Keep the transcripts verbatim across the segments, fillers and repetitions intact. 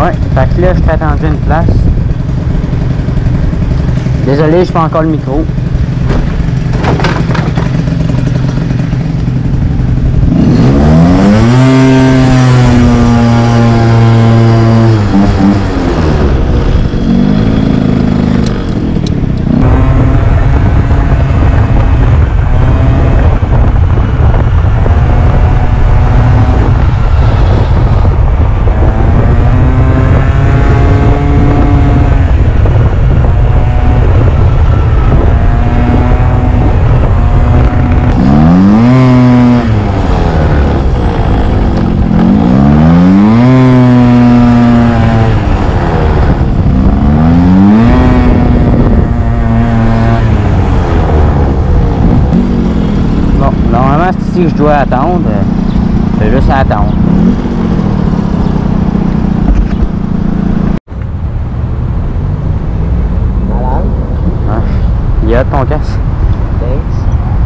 Ouais, fait que là, je suis attendu une place. Désolé, je fais encore le micro. Si je dois attendre, c'est juste à attendre. Malade? Ouais. Il y a ton casque. Thanks.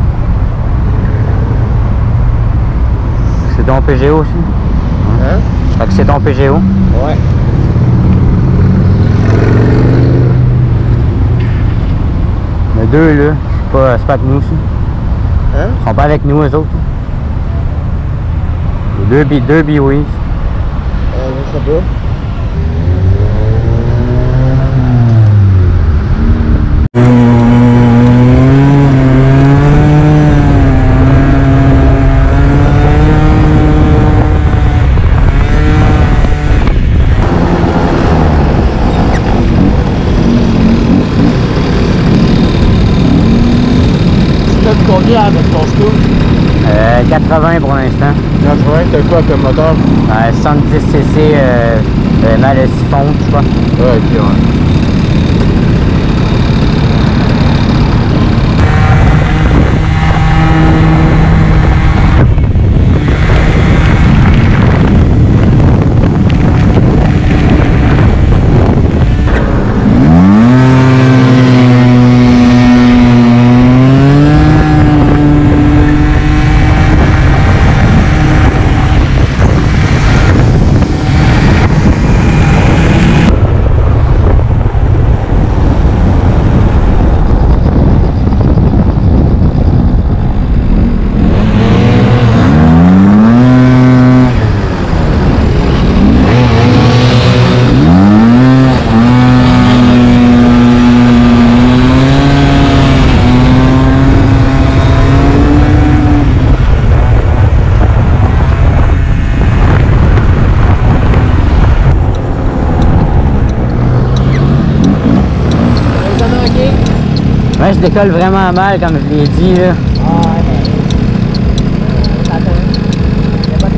C'est ton P G O aussi? Hein? Fait que c'est ton P G O? Ouais. Les deux là, c'est pas, c'est pas avec nous aussi. Hein? Ils sont pas avec nous eux autres. Les deux, deux B O I. Euh, je sais pas. Combien avec ton scoop? Euh, quatre-vingts pour l'instant. quatre-vingts, t'as quoi comme moteur? Euh, soixante-dix C C euh, euh, mal à siphon, je crois. Ouais, ok, ouais. Ouais, je décolle vraiment mal, comme je l'ai dit, là. Ah, ouais, mais... Euh, attends. Il y a pas de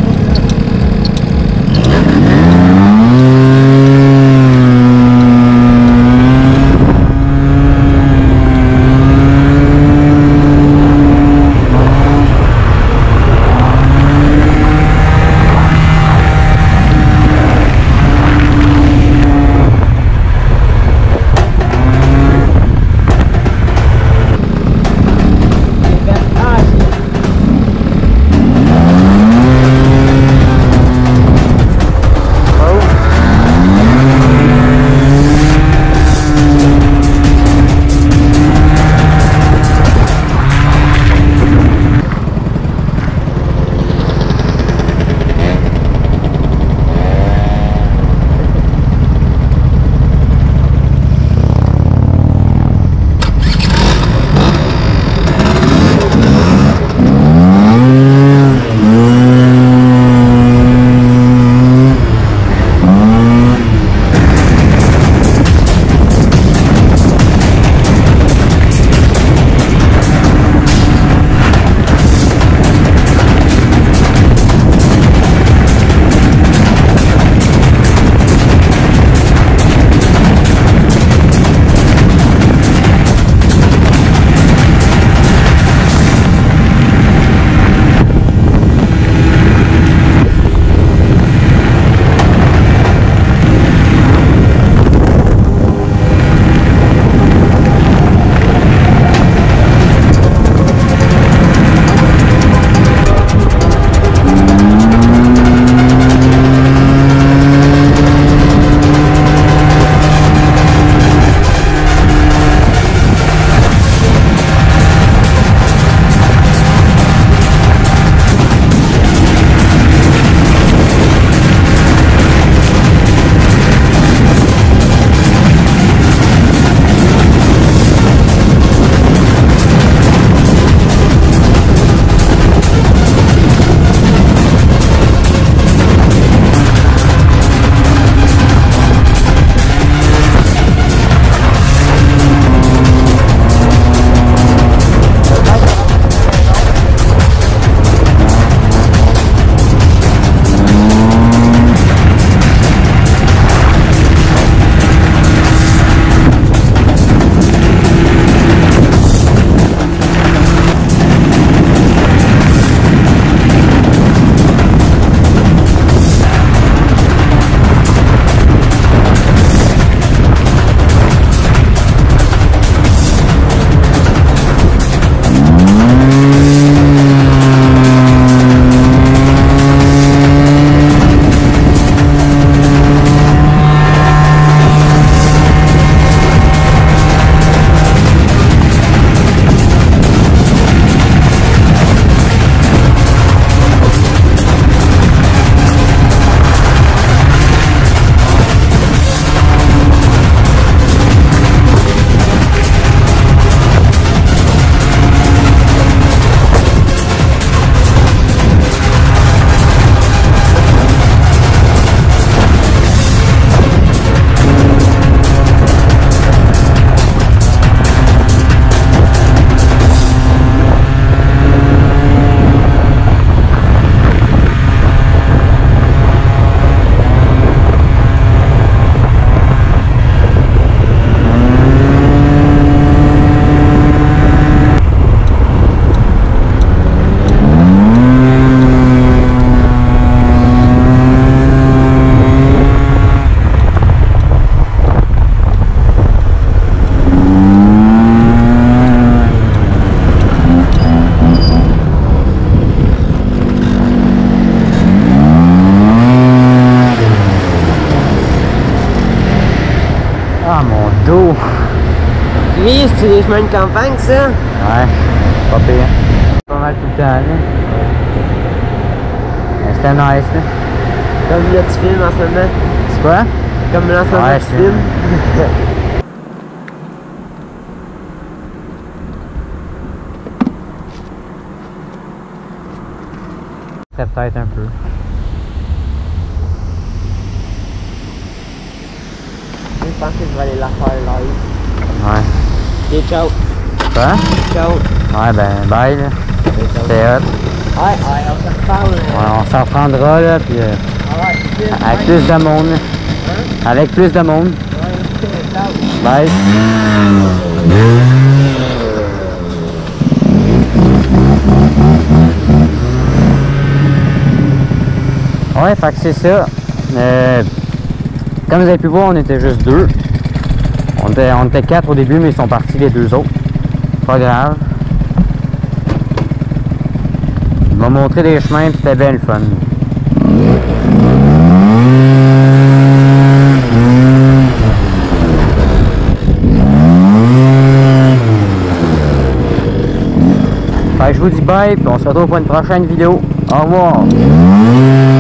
tour. Oui, c'est des chemins de campagne, ça? Ouais, pas pire. Pas mal tout le temps, là. Mais c'était nice, là. Comme là, tu filmes en ce moment. C'est quoi? Comme là, en ce moment, Ouais, tu c'est- filmes. C'est peut-être un peu. Je pense que je vais aller la faire live. Ouais. Ok, ciao. Quoi? Ciao. Ouais, ben, bye, là. C'était hot. Ouais, ouais, on se reparle. Ouais, on s'en reprendra, là, puis euh, Ouais, c'est avec plus de monde. Hein? Avec plus de monde. Ouais, ok, ciao. Bye. Ouais, fait que c'est ça. Euh, comme vous avez pu voir, on était juste deux. On était, on était quatre au début, mais ils sont partis les deux autres. Pas grave. Il m'a montré des chemins, puis c'était bien le fun. Fait que je vous dis bye, puis on se retrouve pour une prochaine vidéo. Au revoir!